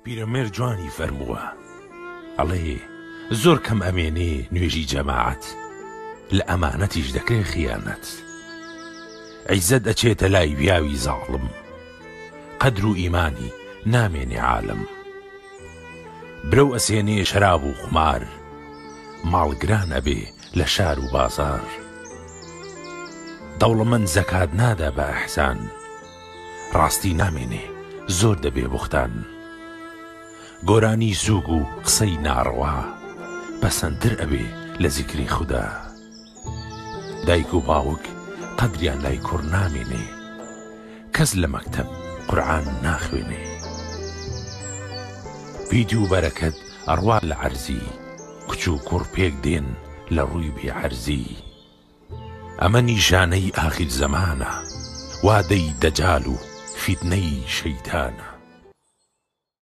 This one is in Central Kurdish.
پیرەمێر جوانی فەرمووە، ئەڵێ زۆر کەم ئەمێنێ نوێژی جەماعەت، لە ئەمانەتیش دەکرێ خیانەت. عیزەت ئەچێتە لای ویاوی زاڵم، قەدر و ئیمانی نامێنێ عالم. برەو ئەسێنێ شەراب و خومار، ماڵگران ئەبێ لە شار و بازار. دەوڵەمەند زەکات نادا بە ئەحسان، ڕاستی نامێنێ زۆر دەبێ بوختان. گۆرانی سووگ و قسەی ناڕەوا، بەسەندتر ئەبێ لە زیکری خودا. دایک و باوک قەدریان لای کوڕ نامێنێ، کەس لە مەکتەب قورئان ناخوێنێ. پیتی و بەرەکەت ئەڕوا لە عەرزی، کچ و کوڕ پێک دێن لە ڕووی بێعەرزی. ئەمە نیشانەی ئاخیر زەمانە، وادەی دەجال و فیتنەی شەیتانە.